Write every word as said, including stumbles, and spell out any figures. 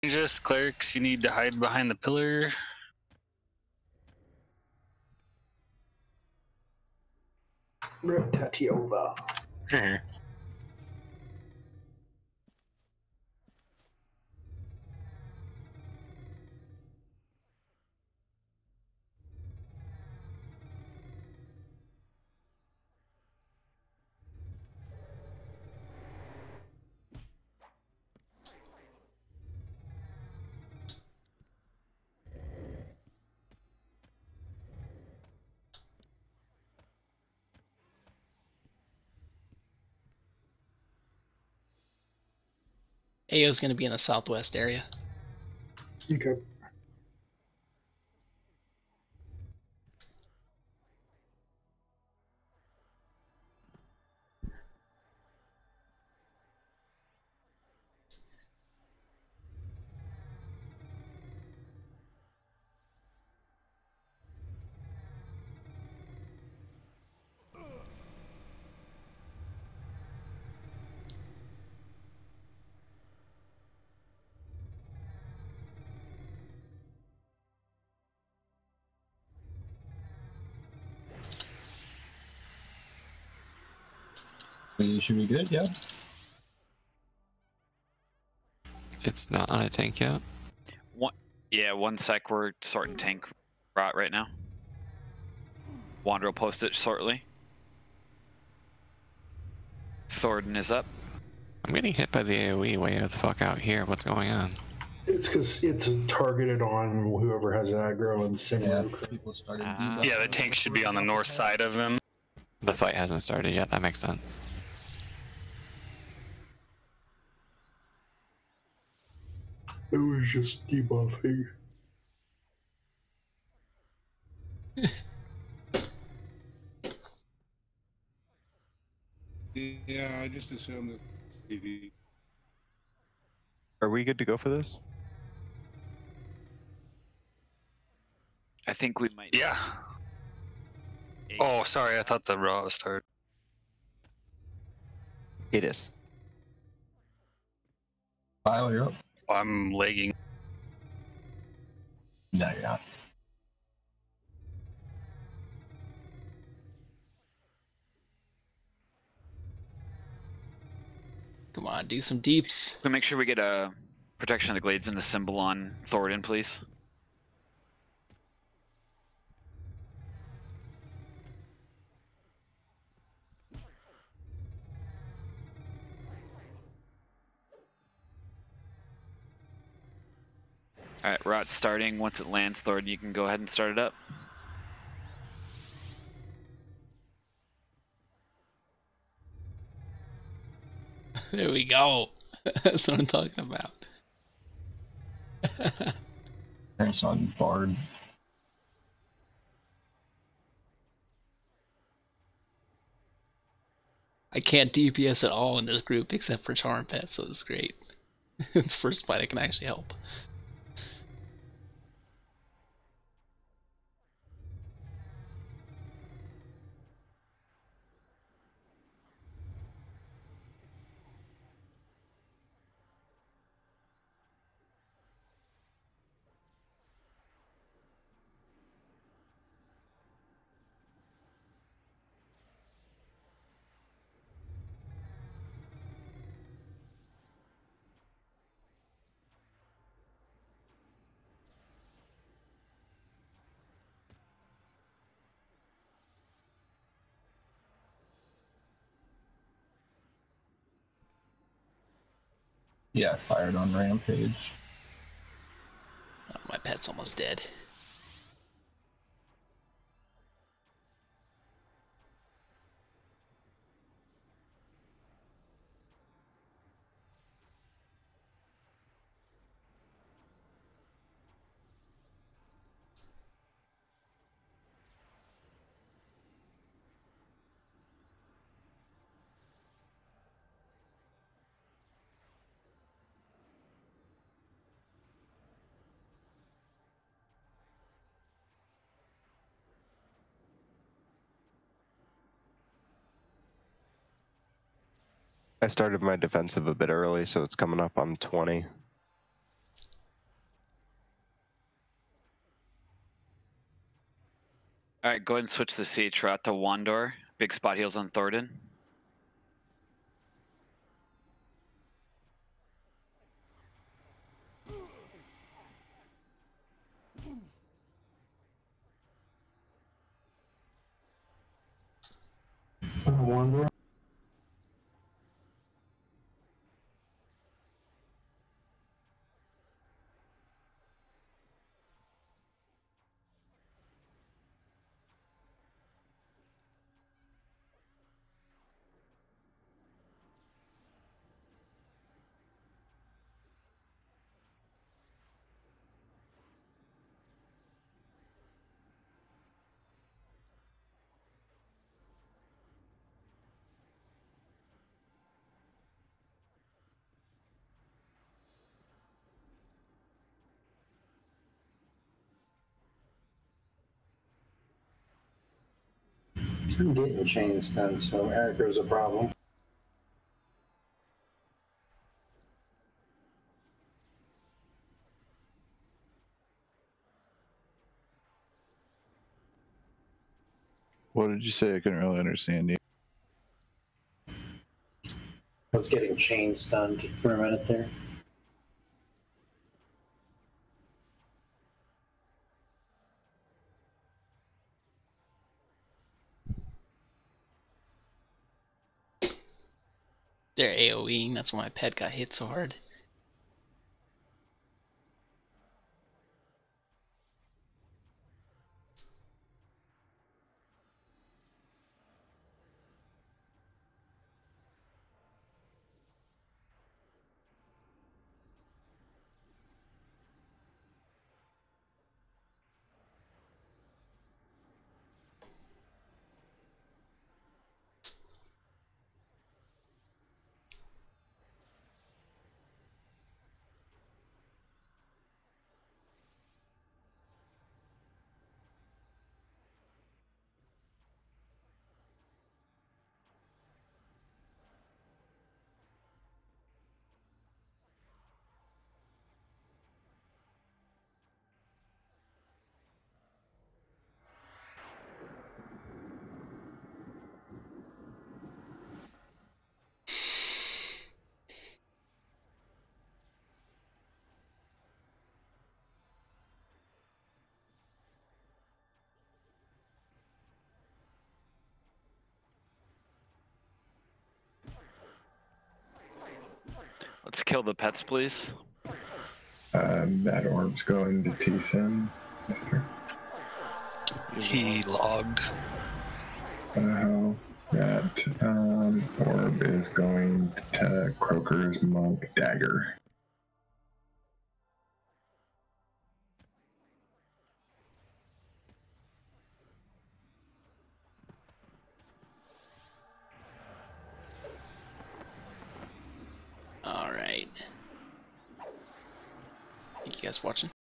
Just clerics, you need to hide behind the pillar. Rip Tatiova. A O's going to be in the southwest area. Okay. You should be good, yeah. It's not on a tank yet. One, yeah, one sec. We're sorting tank rot right now. Wander will post it shortly. Thornton is up. I'm getting hit by the AoE way the fuck out here. What's going on? It's because it's targeted on whoever has aggro and similar. Yeah, people started Ah. Yeah, the tank should be on the north side of him. The fight hasn't started yet. That makes sense. It was just debuffing. Yeah, I just assumed that. P V. Are we good to go for this? I think we might. Yeah. Oh, sorry. I thought the raw started. It is. Kyle, you're up. I'm lagging. No, you're not. Come on, do some deeps. Can we make sure we get a protection of the glades and a symbol on Thornton, please? Alright, rot's starting. Once it lands, Thornton, you can go ahead and start it up. There we go. That's what I'm talking about. Parents on Bard. I can't D P S at all in this group except for Charm Pet, so it's great. It's the first fight I can actually help. Yeah, I fired on Rampage. Oh, my pet's almost dead. I started my defensive a bit early, so it's coming up on twenty. All right, go ahead and switch the siege route to Wandor. Big spot heals on Thornton. I wonder. I'm getting chains done, so aggro's a problem. What did you say? I couldn't really understand you. I was getting chains stunned for a minute there. They're AoEing, that's why my pet got hit so hard. Let's kill the pets, please. Um, that orb's going to T-Sim, mister. He logged. Uh, that um, orb is going to Croaker's Monk Dagger. Alright. Thank you guys for watching.